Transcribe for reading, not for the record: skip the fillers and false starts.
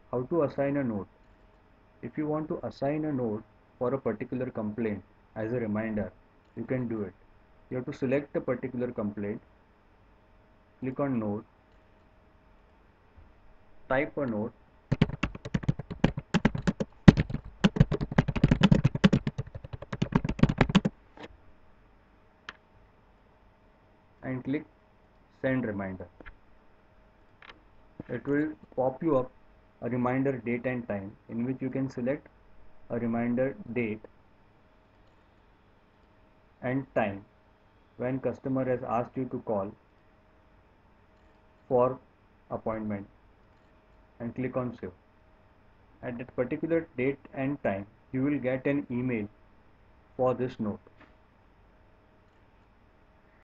How to assign a note? If you want to assign a note for a particular complaint as a reminder, you can do it. You have to select a particular complaint, click on note, type a note, and click send reminder. It will pop you up a reminder date and time, in which you can select a reminder date and time when customer has asked you to call for appointment, and click on save. At that particular date and time, you will get an email for this note.